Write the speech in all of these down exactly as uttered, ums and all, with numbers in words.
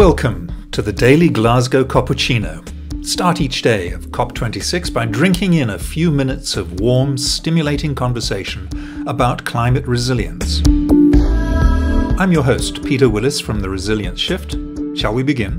Welcome to the Daily Glasgow Cappuccino. Start each day of COP twenty-six by drinking in a few minutes of warm, stimulating conversation about climate resilience. I'm your host, Peter Willis from The Resilience Shift. Shall we begin?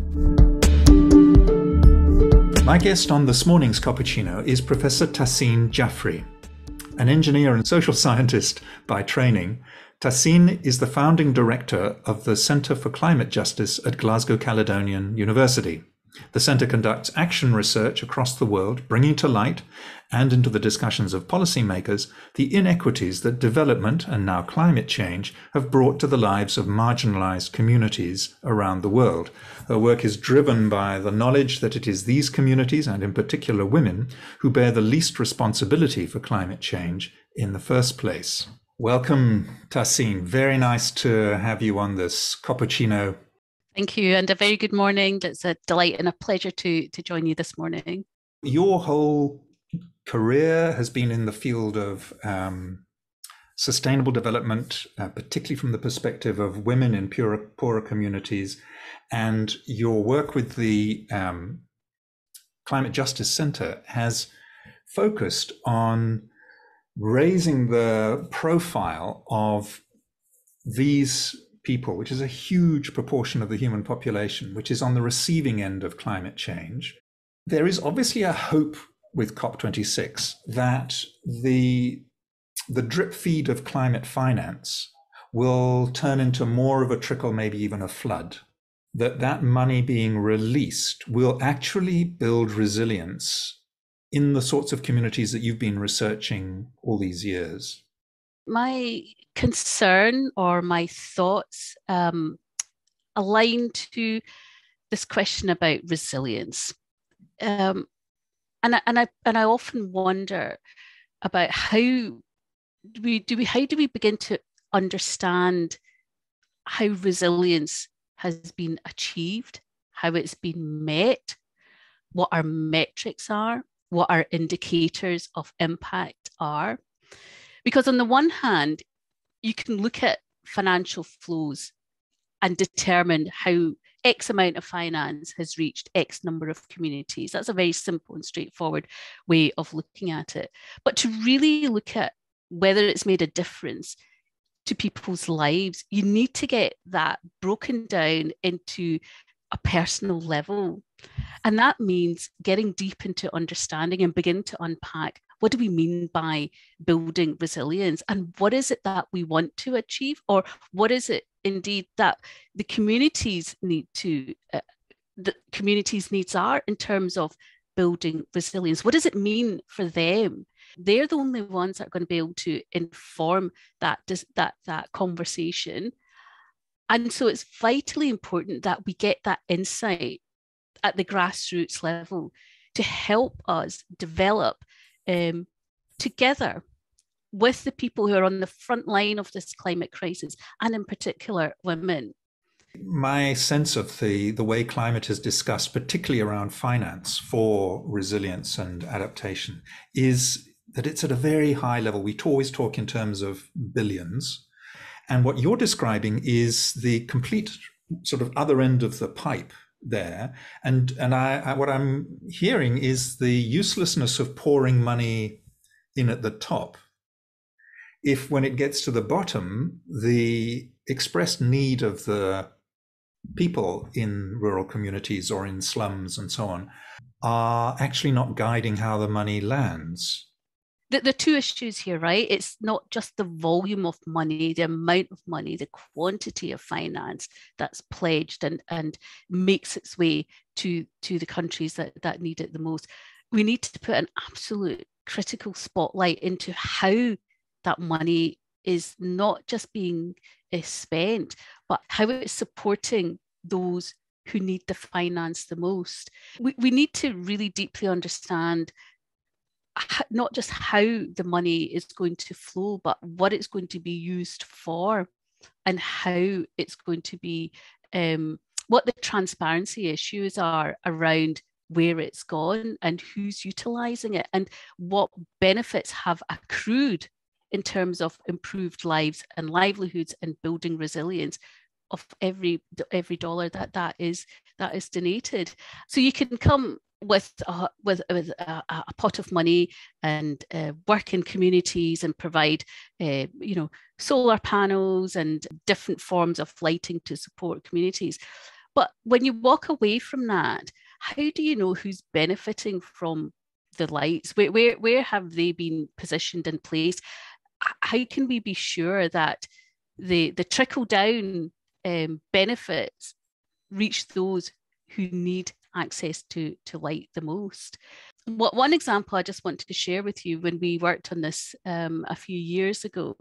My guest on this morning's cappuccino is Professor Tahseen Jaffrey. An engineer and social scientist by training, Tahseen is the founding director of the Centre for Climate Justice at Glasgow Caledonian University. The centre conducts action research across the world, bringing to light and into the discussions of policymakers the inequities that development and now climate change have brought to the lives of marginalised communities around the world. Her work is driven by the knowledge that it is these communities, and in particular women, who bear the least responsibility for climate change in the first place. Welcome, Tahseen. Very nice to have you on this cappuccino. Thank you, and a very good morning. It's a delight and a pleasure to, to join you this morning. Your whole career has been in the field of um, sustainable development, uh, particularly from the perspective of women in poorer, poorer communities, and your work with the um, Climate Justice Centre has focused on raising the profile of these people, which is a huge proportion of the human population, which is on the receiving end of climate change. There is obviously a hope with COP twenty-six that the, the drip feed of climate finance will turn into more of a trickle, maybe even a flood, that that money being released will actually build resilience in the sorts of communities that you've been researching all these years. My concern or my thoughts um, align to this question about resilience, um, and I, and I and I often wonder about how do we do we how do we begin to understand how resilience has been achieved, how it's been met, what our metrics are, what our indicators of impact are. Because on the one hand, you can look at financial flows and determine how X amount of finance has reached X number of communities. That's a very simple and straightforward way of looking at it. But to really look at whether it's made a difference to people's lives, you need to get that broken down into a personal level. And that means getting deep into understanding and begin to unpack, what do we mean by building resilience? And what is it that we want to achieve? Or what is it indeed that the communities need to, uh, the communities' needs are in terms of building resilience? What does it mean for them? They're the only ones that are going to be able to inform that, that, that conversation. And so it's vitally important that we get that insight at the grassroots level to help us develop um, together with the people who are on the front line of this climate crisis, and in particular, women. My sense of the, the way climate is discussed, particularly around finance for resilience and adaptation, is that it's at a very high level. We always talk in terms of billions. And what you're describing is the complete sort of other end of the pipe there. And and I, I what I'm hearing is the uselessness of pouring money in at the top if, when it gets to the bottom, the expressed need of the people in rural communities or in slums and so on are actually not guiding how the money lands. The, the two issues here, right? It's not just the volume of money, the amount of money, the quantity of finance that's pledged and, and makes its way to, to the countries that, that need it the most. We need to put an absolute critical spotlight into how that money is not just being uh, spent, but how it's supporting those who need the finance the most. We, we need to really deeply understand not just how the money is going to flow, but what it's going to be used for and how it's going to be, um, what the transparency issues are around where it's gone and who's utilising it and what benefits have accrued in terms of improved lives and livelihoods and building resilience of every every dollar that that is that is donated. So you can come with a, with, with a, a pot of money and uh, work in communities and provide uh, you know solar panels and different forms of lighting to support communities. But when you walk away from that, how do you know who's benefiting from the lights? Where where, where have they been positioned in place? How can we be sure that the the trickle down um, benefits reach those who need access to, to light the most? What one example I just wanted to share with you, when we worked on this um, a few years ago,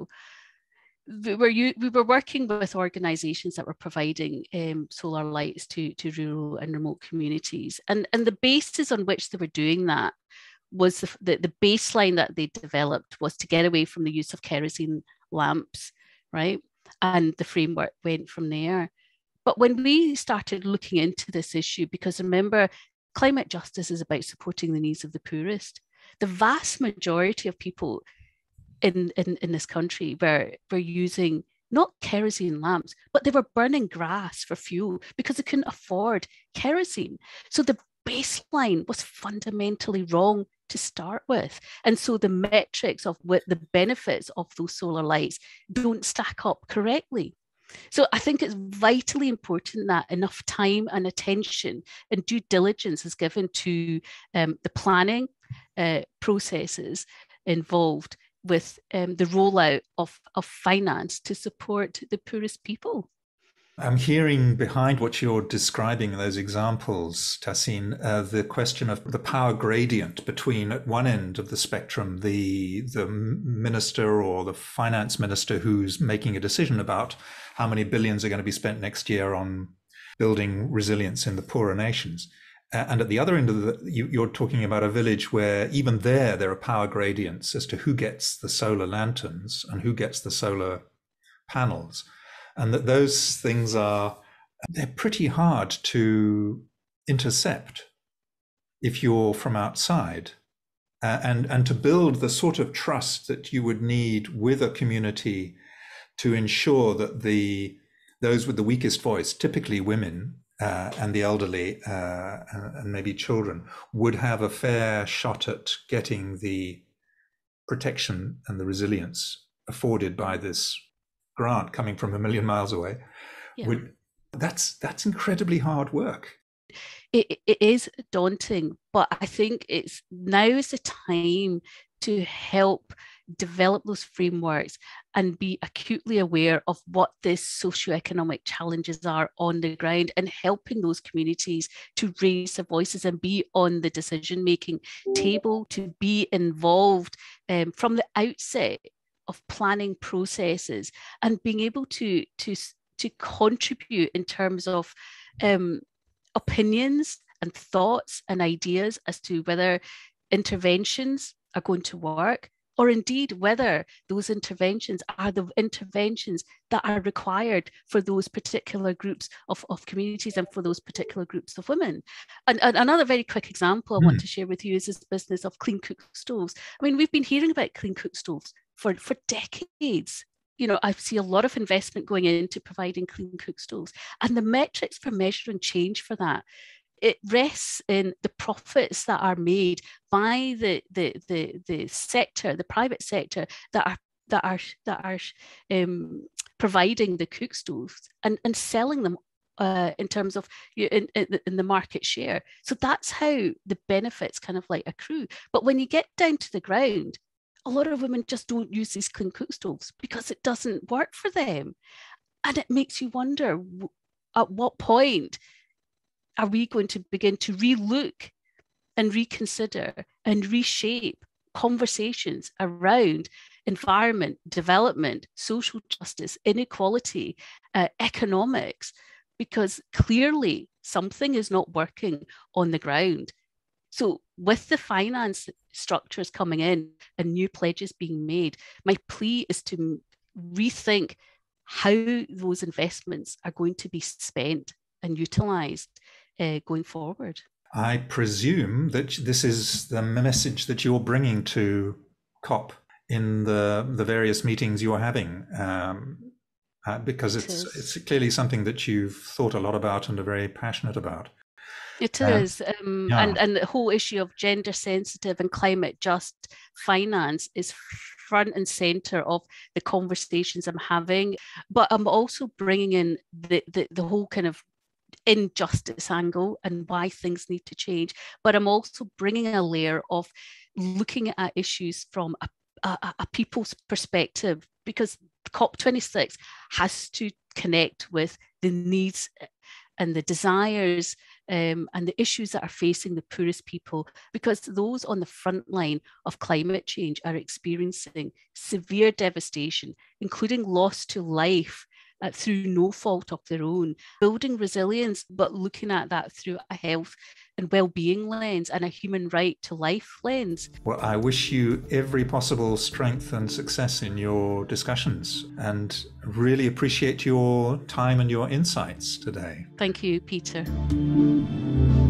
we were, we were working with organizations that were providing um, solar lights to, to rural and remote communities. And, and the basis on which they were doing that was the, the, the baseline that they developed was to get away from the use of kerosene lamps, right? And the framework went from there. But when we started looking into this issue, because remember, climate justice is about supporting the needs of the poorest. The vast majority of people in, in, in this country were, were using not kerosene lamps, but they were burning grass for fuel because they couldn't afford kerosene. So the baseline was fundamentally wrong to start with. And so the metrics of what the benefits of those solar lights don't stack up correctly. So I think it's vitally important that enough time and attention and due diligence is given to um, the planning uh, processes involved with um, the rollout of, of finance to support the poorest people. I'm hearing behind what you're describing in those examples, Tahseen, uh, the question of the power gradient between, at one end of the spectrum, the the minister or the finance minister who's making a decision about how many billions are going to be spent next year on building resilience in the poorer nations. Uh, and at the other end of the, you, you're talking about a village where even there, there are power gradients as to who gets the solar lanterns and who gets the solar panels. And that those things are, they're pretty hard to intercept if you're from outside. Uh, and, and to build the sort of trust that you would need with a community to ensure that the those with the weakest voice, typically women uh, and the elderly uh, and maybe children, would have a fair shot at getting the protection and the resilience afforded by this grant coming from a million miles away. Yeah. Would, that's that's incredibly hard work. It, it is daunting, but I think it's now is the time to help develop those frameworks and be acutely aware of what the socioeconomic challenges are on the ground, and helping those communities to raise their voices and be on the decision-making table, to be involved um, from the outset of planning processes, and being able to, to, to contribute in terms of um, opinions and thoughts and ideas as to whether interventions are going to work, or indeed whether those interventions are the interventions that are required for those particular groups of, of communities and for those particular groups of women. And, and another very quick example I mm. want to share with you is this business of clean cook stoves. I mean, we've been hearing about clean cook stoves for, for decades. You know, I see a lot of investment going into providing clean cook stoves, and the metrics for measuring change for that, it rests in the profits that are made by the the the, the sector, the private sector that are that are that are um, providing the cook stoves and, and selling them uh, in terms of in, in, in the market share. So that's how the benefits kind of like accrue. But when you get down to the ground, a lot of women just don't use these clean cook stoves because it doesn't work for them. And it makes you wonder, at what point are we going to begin to relook and reconsider and reshape conversations around environment, development, social justice, inequality, uh, economics, because clearly something is not working on the ground. So with the finance structures coming in and new pledges being made, my plea is to rethink how those investments are going to be spent and utilised uh, going forward. I presume that this is the message that you're bringing to COP in the, the various meetings you're having. Um, uh, because it it's is. it's clearly something that you've thought a lot about and are very passionate about. It Um, is, um, yeah. and and the whole issue of gender sensitive and climate just finance is front and center of the conversations I'm having. But I'm also bringing in the the, the whole kind of injustice angle and why things need to change. But I'm also bringing a layer of looking at issues from a, a, a people's perspective, because COP twenty-six has to connect with the needs and the desires um, and the issues that are facing the poorest people, because those on the front line of climate change are experiencing severe devastation, including loss to life uh, through no fault of their own. Building resilience, but looking at that through a health and well-being lens and a human right to life lens. Well, I wish you every possible strength and success in your discussions, and really appreciate your time and your insights today. Thank you, Peter.